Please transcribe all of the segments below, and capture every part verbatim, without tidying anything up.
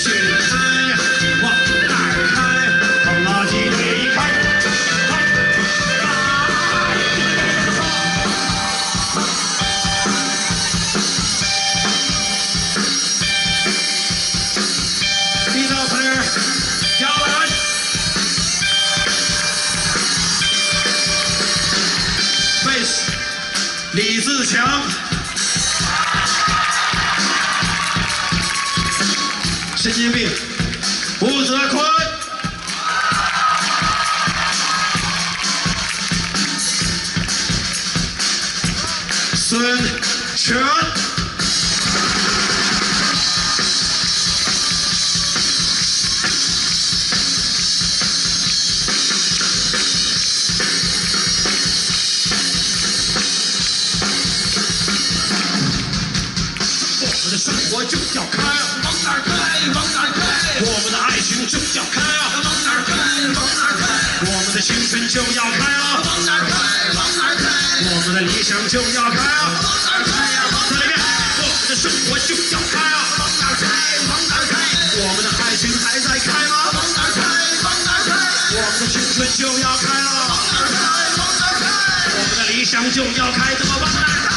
现在往哪儿开？往垃圾堆开。地道快点，摇篮。贝斯，李自强。 神经病，吴泽坤，孙权，我们的生活就要开，往哪儿开？ 往哪儿开？我们的爱情就要开啊！往哪儿开？往哪儿开？我们的青春就要开啊！往哪儿开？往哪儿开？我们的理想就要开啊！往哪儿开呀？再来一遍，我们的生活就要开啊！往哪儿开？往哪儿开？我们的爱情还在开吗？往哪儿开？往哪儿开？我们的青春就要开了！往哪儿开？往哪儿开？我们的理想就要开，怎么往哪儿开？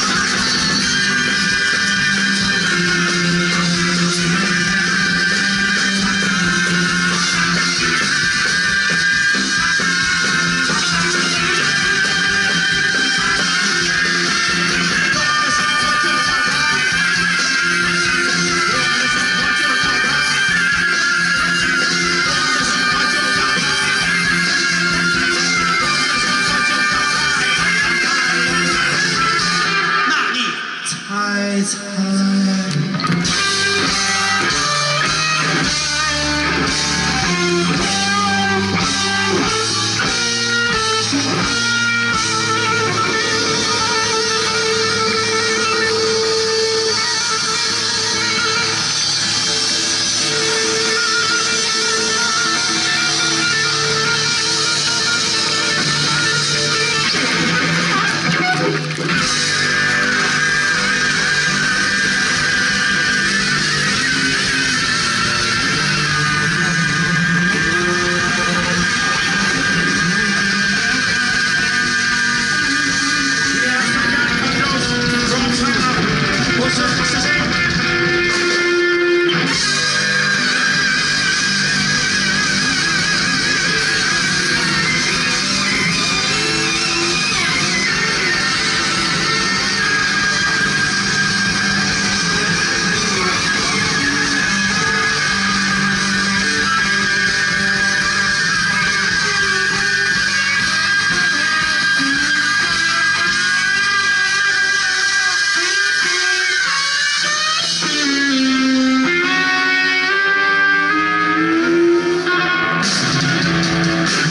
猜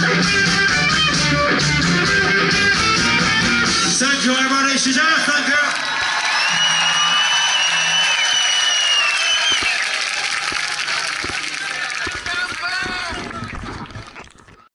猜。Thank you, everybody. She's out. Thank you.